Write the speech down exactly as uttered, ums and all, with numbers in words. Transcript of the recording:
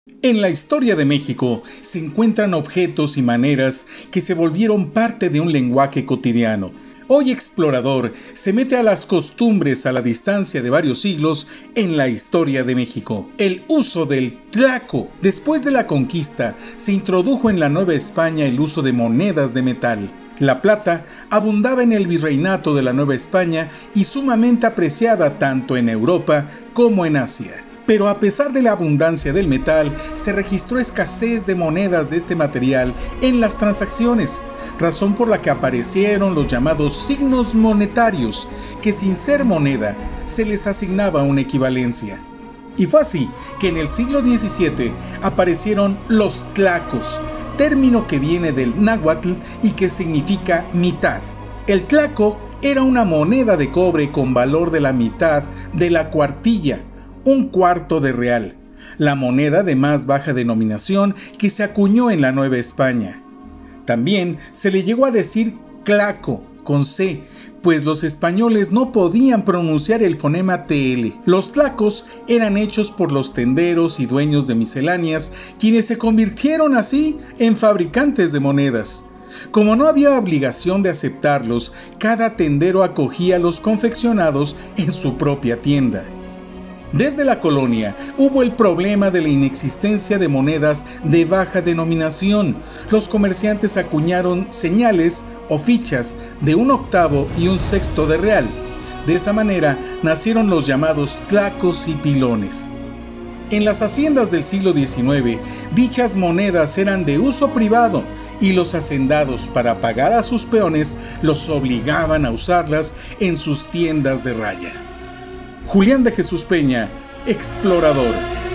En la historia de México se encuentran objetos y maneras que se volvieron parte de un lenguaje cotidiano. Hoy Explorador se mete a las costumbres a la distancia de varios siglos en la historia de México. El uso del tlaco. Después de la conquista, se introdujo en la Nueva España el uso de monedas de metal. La plata abundaba en el virreinato de la Nueva España y sumamente apreciada tanto en Europa como en Asia. Pero a pesar de la abundancia del metal, se registró escasez de monedas de este material en las transacciones, razón por la que aparecieron los llamados signos monetarios, que sin ser moneda, se les asignaba una equivalencia. Y fue así que en el siglo diecisiete aparecieron los tlacos, término que viene del náhuatl y que significa mitad. El tlaco era una moneda de cobre con valor de la mitad de la cuartilla, un cuarto de real, la moneda de más baja denominación que se acuñó en la Nueva España. También se le llegó a decir claco, con C, pues los españoles no podían pronunciar el fonema T L. Los tlacos eran hechos por los tenderos y dueños de misceláneas, quienes se convirtieron así en fabricantes de monedas. Como no había obligación de aceptarlos, cada tendero acogía los confeccionados en su propia tienda. Desde la colonia hubo el problema de la inexistencia de monedas de baja denominación. Los comerciantes acuñaron señales o fichas de un octavo y un sexto de real. De esa manera nacieron los llamados tlacos y pilones. En las haciendas del siglo diecinueve, dichas monedas eran de uso privado y los hacendados, para pagar a sus peones, los obligaban a usarlas en sus tiendas de raya. Julián de Jesús Peña, Explorador.